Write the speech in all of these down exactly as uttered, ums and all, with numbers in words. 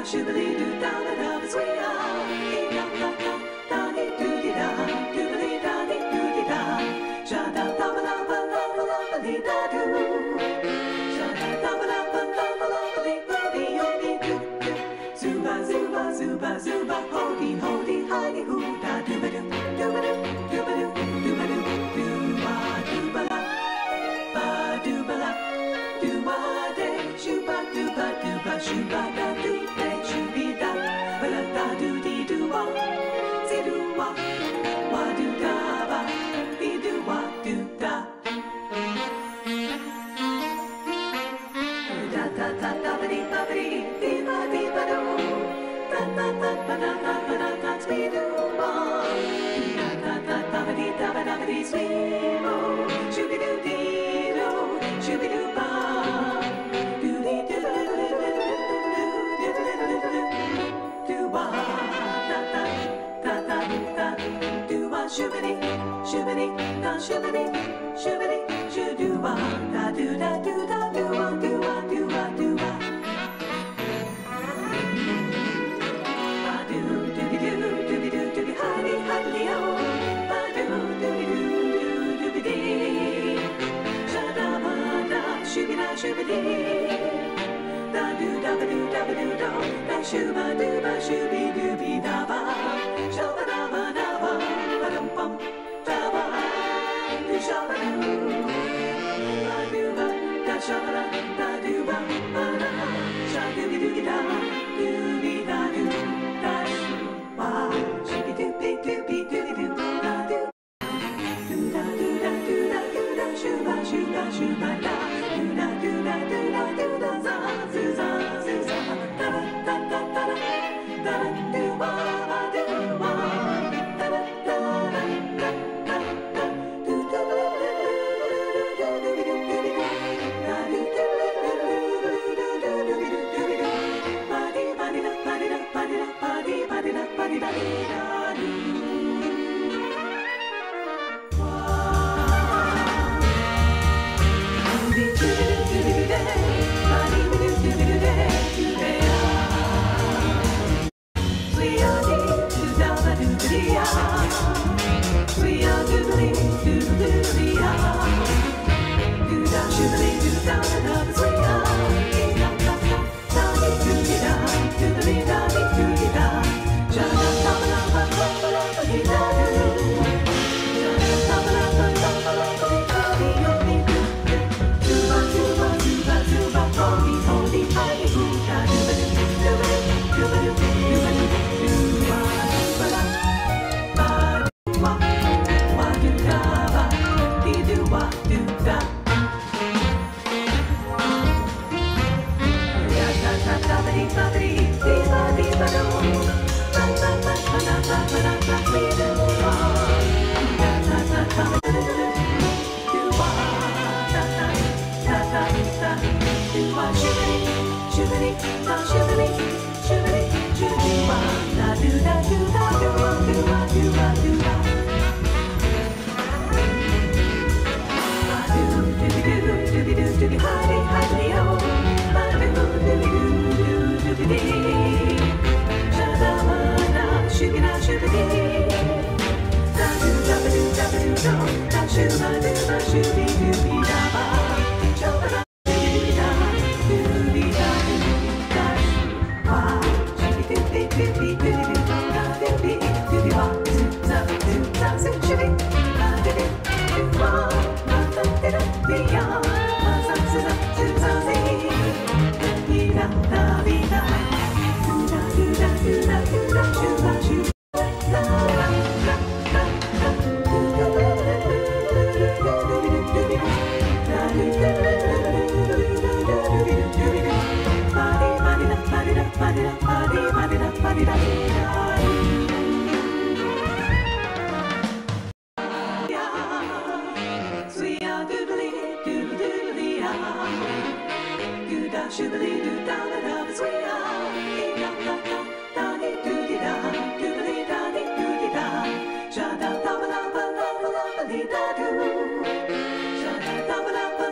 shoo-ba-dee doo da da da da sweet ah dee da da da da dee doo dee da doo-ba-dee da dee doo dee da sha da da ba da ba da ba da ba dee da doo sha da da ba da ba da ba da ba dee da dee yo dee doo doo zuba zuba zuba zuba ho dee ho dee hi dee hoo da doo-ba-doo doo-ba-doo doo-ba-doo doo-ba-doo doo-ba doo-ba-la ba doo-ba-la doo-ba day shoo-ba doo-ba doo-ba shoo-ba da doo day shoo-be-da ba-la da doo-dee doo-wa zee-doo-wa wa-doo-da-ba dee-doo-wa doo-da da-da-da-da-ba-dee-ba-ba-dee dee-ba-dee-ba-doo da-da-da-ba-da-da-ba-da-da sweet-doo-wa da-da-da-ba-ba-dee-da-ba-da-ba-dee sweet-o shoo-be-doo-dee-doo shoo-be-doo-ba shoo-ba-dee, shoo-ba-dee, da shoo-ba-dee, shoo-ba-dee, shoo-doo-ba, da doo da doo da doo-wa doo-wa doo-wa doo-wa. Ba-doo doo-be-doo doo-be-doo doo-be hi-dee hi-dee-o, ba-doo doo-be-doo doo-be-dee, sha-da-ba-da shoo-be-da shoo-be-dee, da doo da-ba-doo da-ba-doo-do, da shoo-ba-doo-ba shoo-be-doo-be-da-ba, sha-ba-da-ba-da-ba. Bum da-ba doo sha-ba-doo ba-doo-ba da sha-ba-da da-doo-ba ba-da sha-doo-be-doo-be-da doo-be-da-doo da-doo-ba shoo-be-doo-be-doo-be-doo-be-doo da-doo doo-da-doo-da-doo-da-doo-da shoo-ba-shoo-ba-shoo-ba-da doo-da-doo-da-doo-da-doo-da-za-zoo-za-zoo-za da-da-da-da-da-da-da-doo-ba ba-doo-ba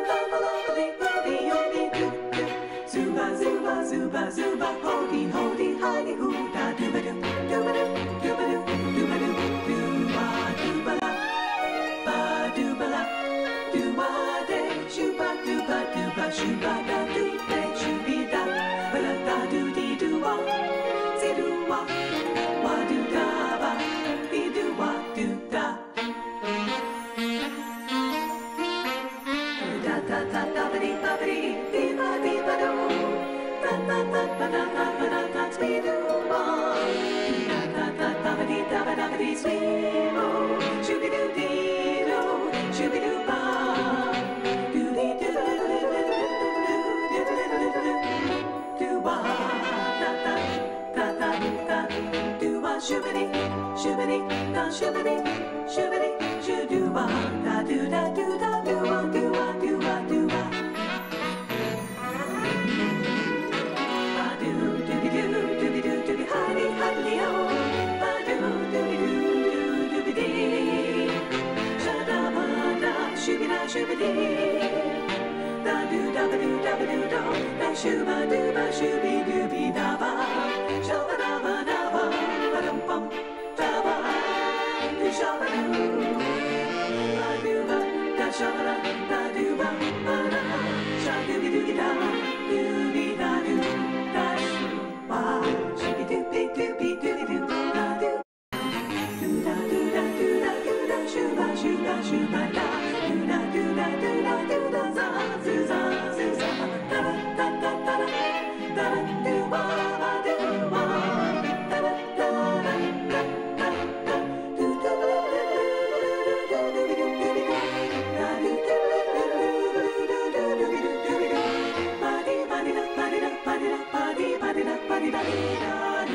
Zuba, zuba, zuba, ho-dee, ho-dee. da da da ba dee ba ba dee dee ba dee ba do. Da da da da da da da da da sweet do ba. Da da da da ba dee da ba da ba dee sweet do. Shooby doo dee do, shooby doo ba. Doo dee doo doo doo doo doo doo doo doo doo ba. Da da da da da do ba shooby dee shooby dee da shooby dee shooby dee shoo do ba da do da do da do ba do ba do ba do ba. Ba do dooby doo dooby doo dooby hidey hidey oh. Ba do dooby doo doo dooby dee. Sha da ba da shooby da shooby dee. Da do da ba do da ba do do. Da shoo ba do ba shooby dooby da ba. Sha ba da ba da ba ba dum bum da ba. Do sha ba do. Ba do ba da sha ba da da do ba ba da. Sha dooby dooby da dooby da do da shoo ba. Shooby dooby dooby dooby doo da do. Do da do da do da do da shoo ba shoo ba shoo ba da. Do da do da do da do da za zoo za zoo za. Da da da da da da da do ba ba do ba. Da da da da da da da do do do do do do do do do do. Da do do do do do do do do do do. Ba di ba di da ba di da ba di da ba di ba di da ba di da di da do.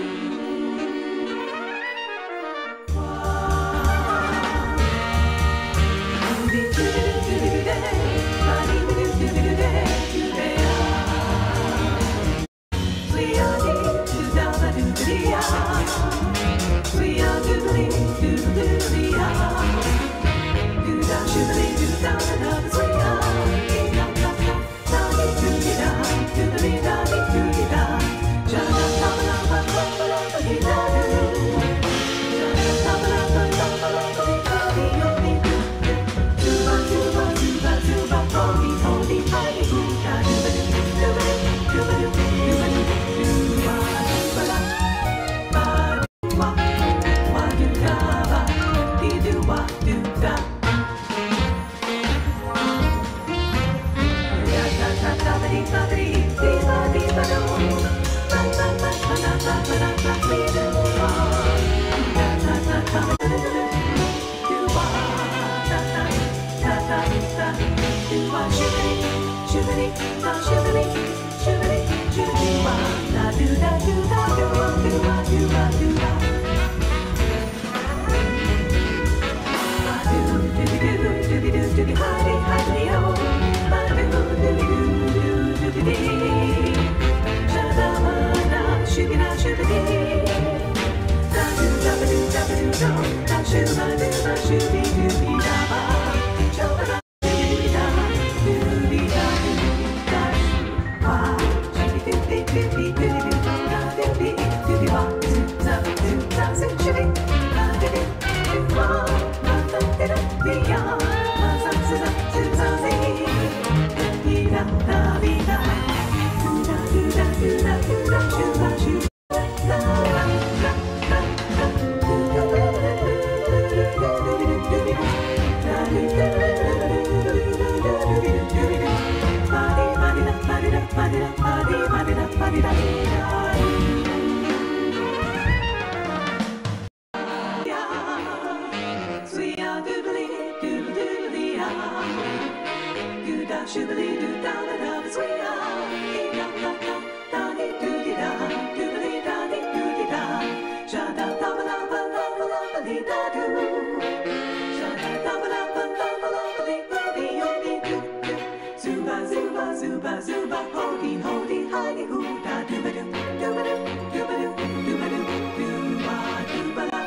Zuba, zuba, hody, hody, hidey, hoo, da, dooba doo, dooba doo, dooba doo, dooba doo, dooba, dooba la,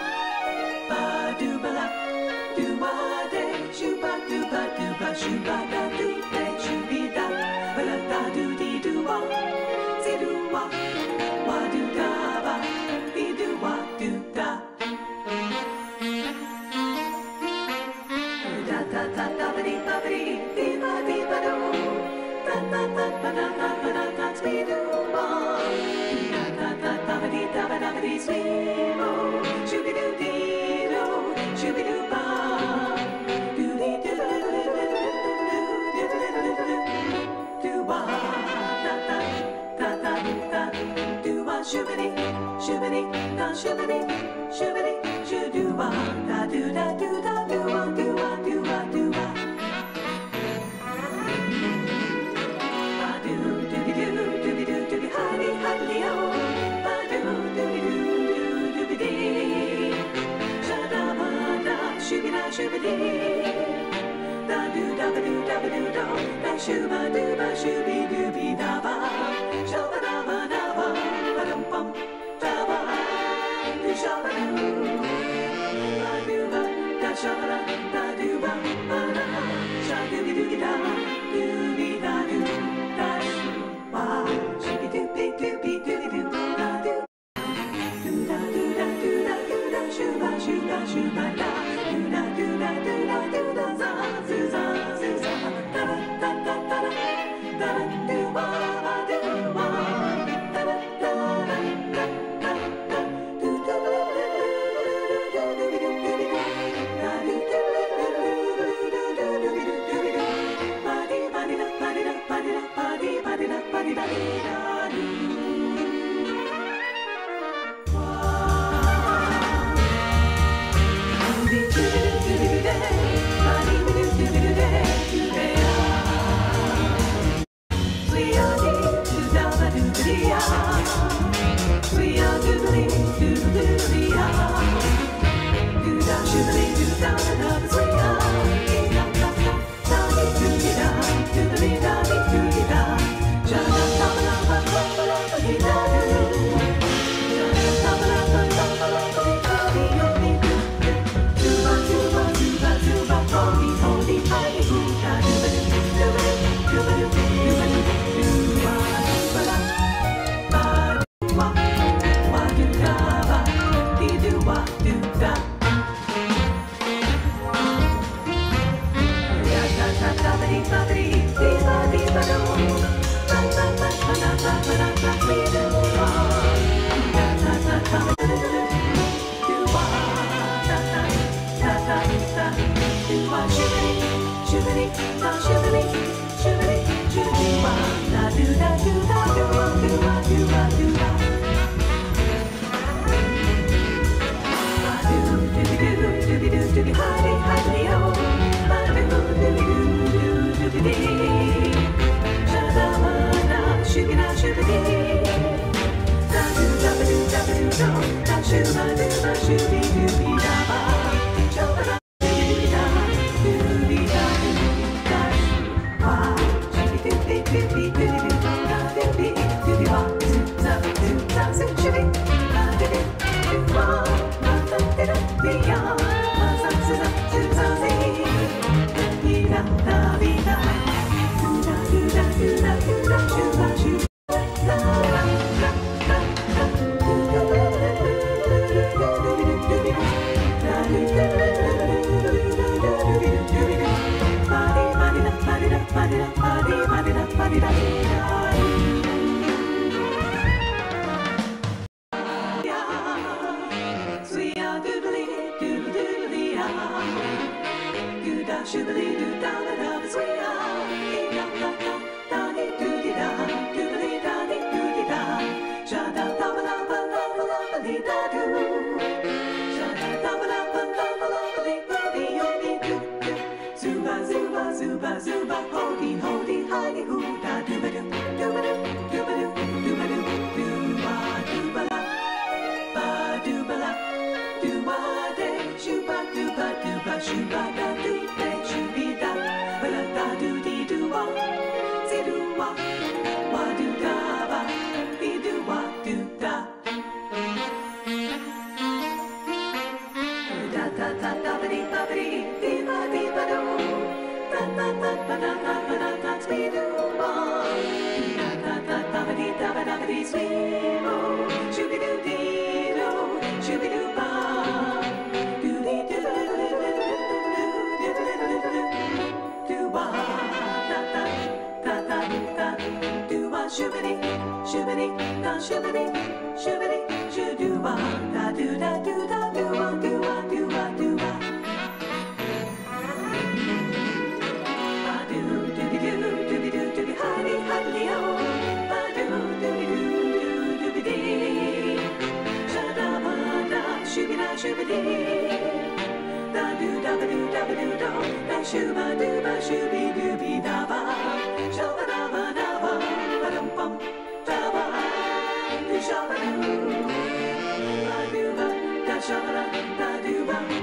ba, dooba la, dooba de, shooba, dooba, dooba, shooba, da, doo, de, shooby, da, ba, la, da, doo, dee, doo, wa, zee, doo, wa, wa, doo, da, ba, dee, doo, wa, doo, da. Da, da, da, da, ba, dee, ba, ba, dee, dee, ba, dee, ba, doo. Da da da da da da shooba dooba shooby dooby daba, shabba dabba dabba, ba dum bum, dabba, do shabba doo, ba dooba, da shabba da, da dooba, ba da, sha dooby dooby da, dooby da doo, da doo, ba, shooby dooby dooby dooby doo, da doo, doo da doo da doo da doo da, shooba shooba shooba da, doo da doo da doo da doo da, za zoo za zoo za, da da da da da da da doo ba ba doo ba, da da da da da da da doo doo doo doo doo doo doo doo doo, da doo doo doo doo doo doo doo doo doo, ba dee ba dee da ba dee da ba dee da ba dee ba dee da ba dee da dee da doo.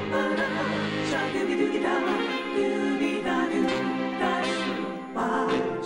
Sha dooby dooby da, dooby da doo, da doo, ba.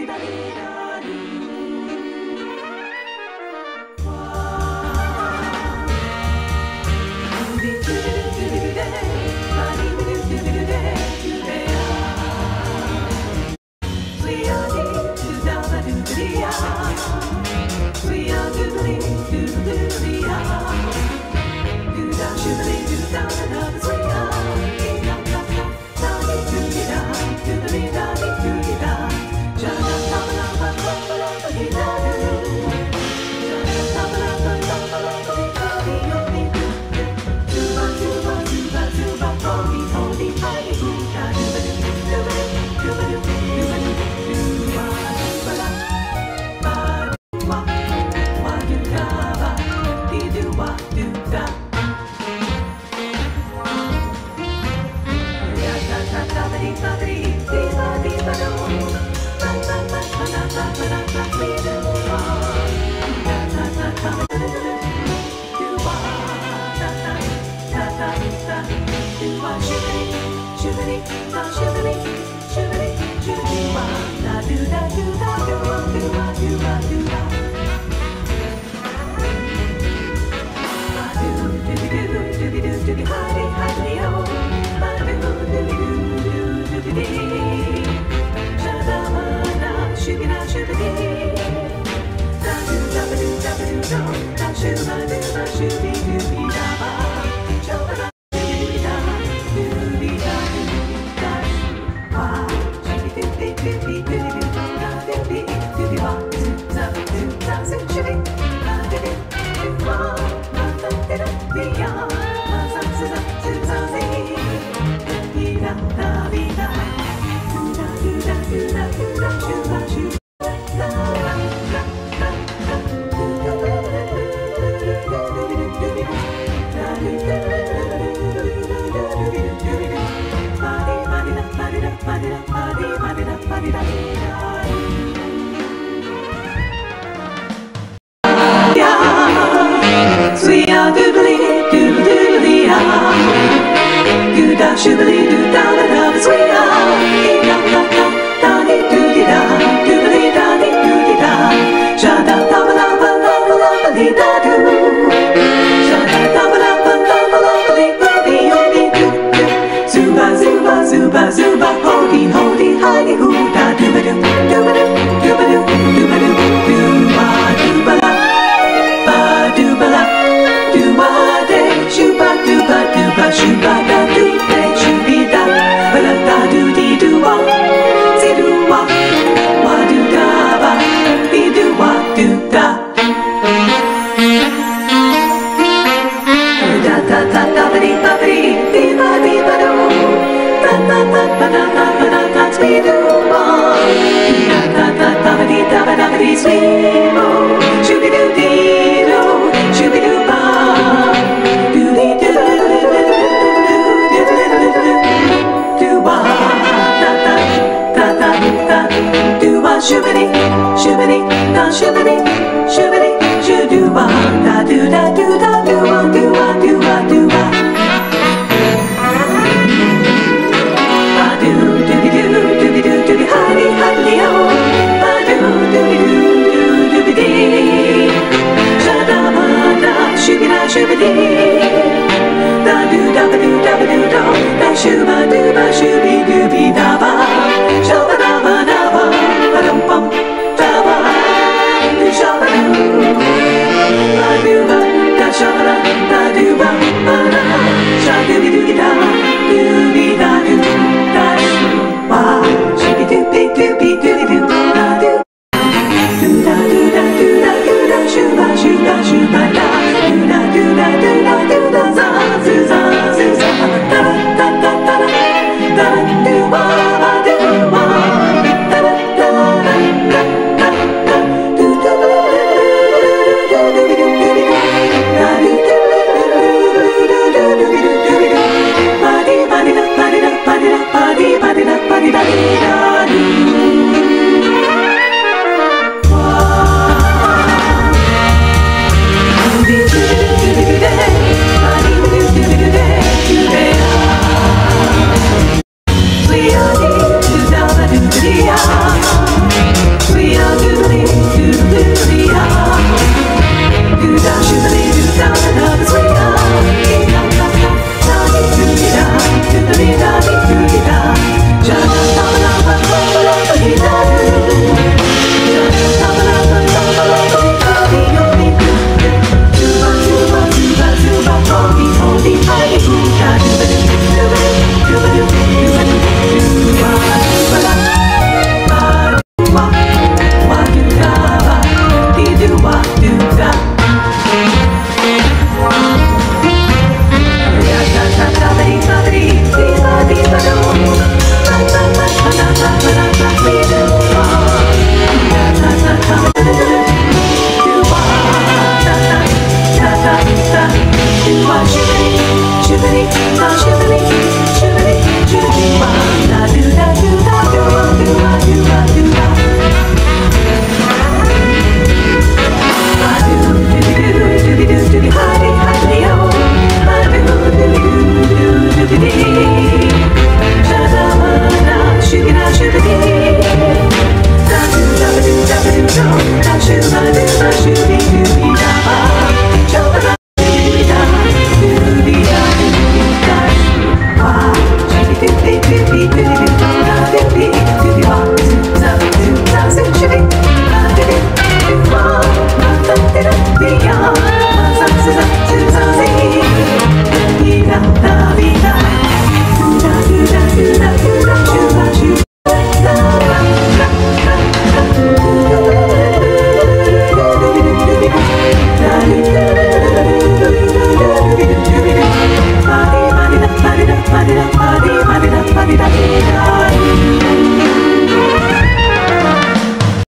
Da do da ba do da ba do do, da shoo ba do ba shoo be do be.